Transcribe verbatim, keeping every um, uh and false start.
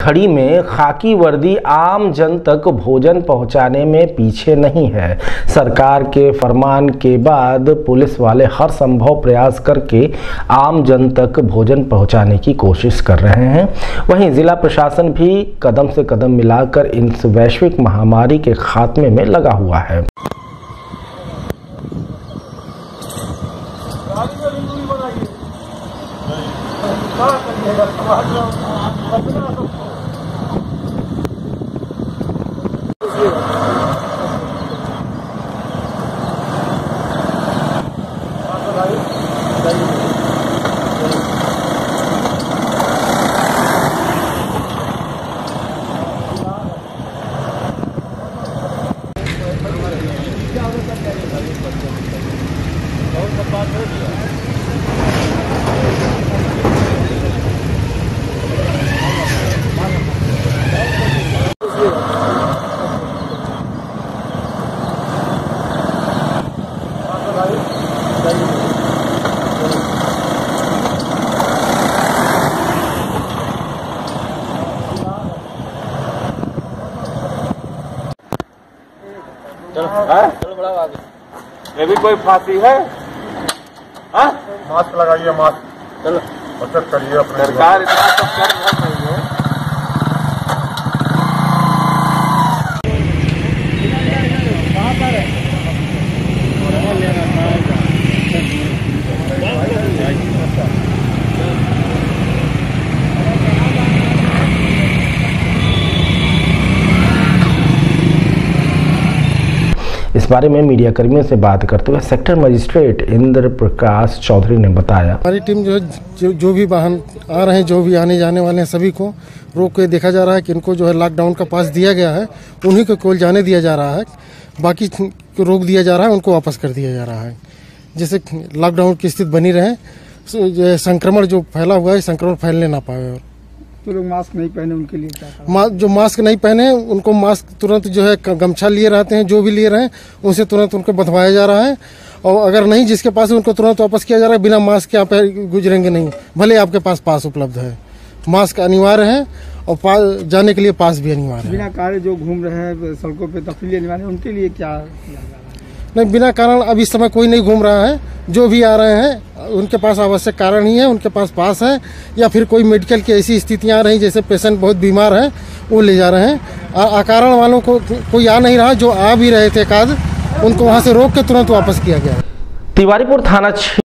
खड़ी में खाकी वर्दी आम जन तक भोजन पहुंचाने में पीछे नहीं है। सरकार के फरमान के बाद पुलिस वाले हर संभव प्रयास करके आम जन तक भोजन पहुंचाने की कोशिश कर रहे हैं। वहीं जिला प्रशासन भी कदम से कदम मिलाकर इस वैश्विक महामारी के खात्मे में लगा हुआ है। चलो बढ़ाओ आगे। ये भी कोई फांसी है? हाँ? मास्क लगाइए, मास्क चलो बचत करिए अपने। सरकार इतना सब कर रही है। इस बारे में मीडिया कर्मियों से बात करते हुए सेक्टर मजिस्ट्रेट इंद्र प्रकाश चौधरी ने बताया, हमारी टीम जो जो, जो भी वाहन आ रहे हैं, जो भी आने जाने वाले हैं, सभी को रोक के देखा जा रहा है कि इनको जो है लॉकडाउन का पास दिया गया है उन्हीं को केवल जाने दिया जा रहा है, बाकी को रोक दिया जा रहा है, उनको वापस कर दिया जा रहा है, जिससे लॉकडाउन की स्थिति बनी रहे, संक्रमण जो फैला हुआ है संक्रमण फैलने ना पाए। और तो लोग मास्क नहीं पहने उनके लिए क्या करें? मा, जो मास्क नहीं पहने उनको मास्क तुरंत जो है गमछा लिए रहते हैं, जो भी लिए रहे हैं उनसे तुरंत उनको बंधवाया जा रहा है, और अगर नहीं जिसके पास है उनको तुरंत वापस किया जा रहा है। बिना मास्क के आप गुजरेंगे नहीं, भले आपके पास पास उपलब्ध है। मास्क अनिवार्य है और जाने के लिए पास भी अनिवार्य है। बिना कारण जो घूम रहे हैं सड़कों पर तफरीली अनिवार्य, उनके लिए क्या? नहीं, बिना कारण अब इस समय कोई नहीं घूम रहा है। जो भी आ रहे हैं उनके पास आवश्यक कारण ही है, उनके पास पास है, या फिर कोई मेडिकल की ऐसी स्थितियां आ रही जैसे पेशेंट बहुत बीमार है वो ले जा रहे हैं। अकारण वालों को कोई आ नहीं रहा, जो आ भी रहे थे एकाध उनको वहां से रोक के तुरंत वापस किया गया। तिवारीपुर थाना